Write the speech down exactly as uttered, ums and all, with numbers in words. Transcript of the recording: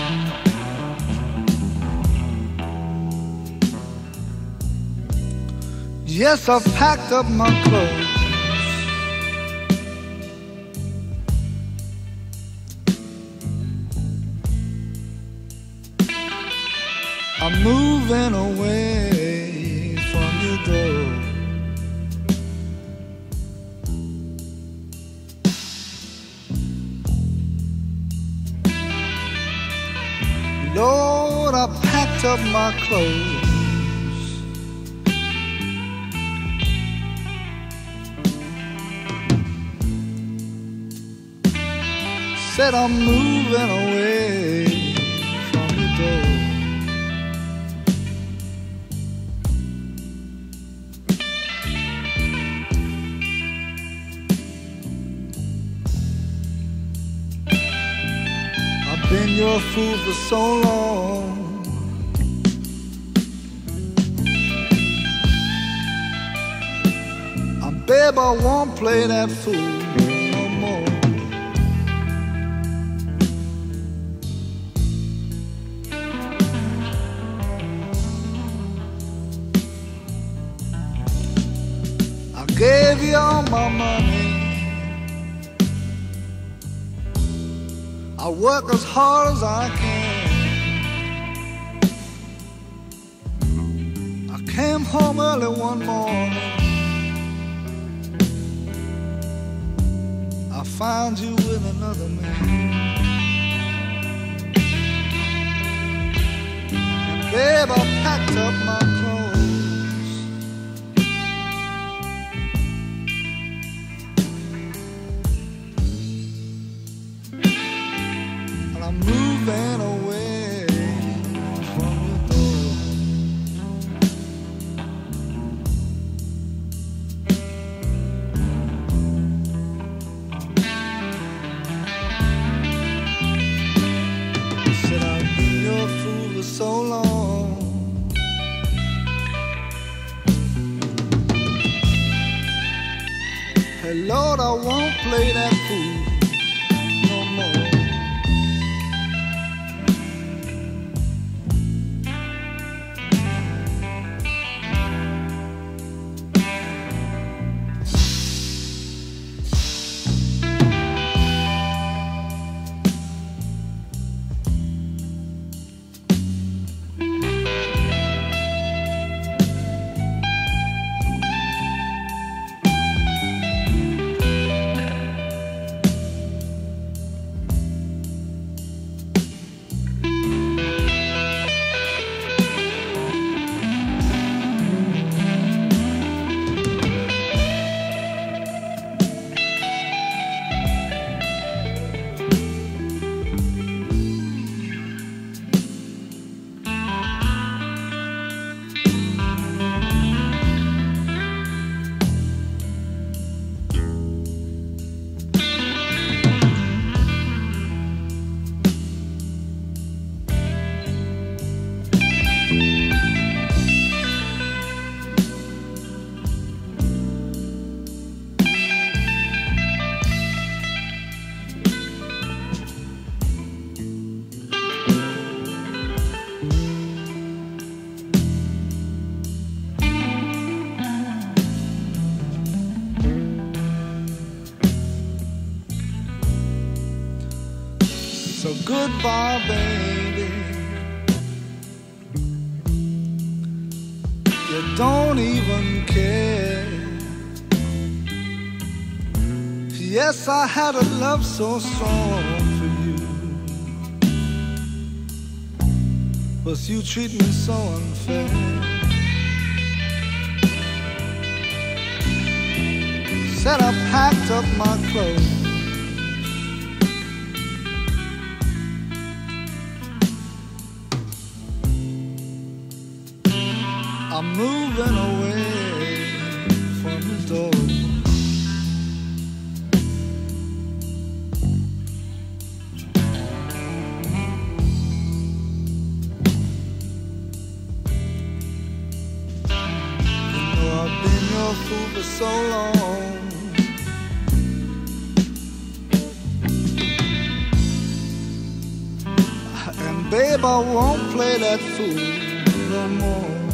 Yes, I've packed up my clothes. I'm moving away from your door. Lord, I packed up my clothes. Said I'm moving away from your door. I've been your fool for so long. And babe, I won't play that fool. Gave you all my money. I work as hard as I can. I came home early one morning. I found you with another man. And babe, I packed up my clothes. I'm moving away from your door. I said I've been your fool for so long. Hey Lord, I won't play that fool no more. So goodbye, baby. You don't even care. Yes, I had a love so strong for you, but you treat me so unfair. Said I packed up my clothes. I'm moving away from the door. You know I've been your fool for so long. And Babe, I won't play that fool no more.